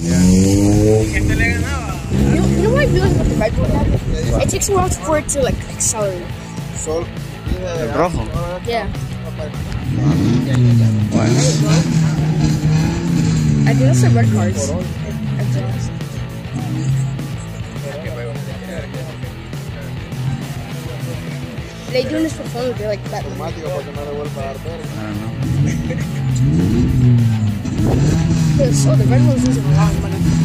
You know what I realized about the Red Bull app? It takes a while for it to like accelerate. El rojo. Yeah. Bueno. I think that's the red cards. They doing this for fun. They're like that. So the red one's losing a lot of money.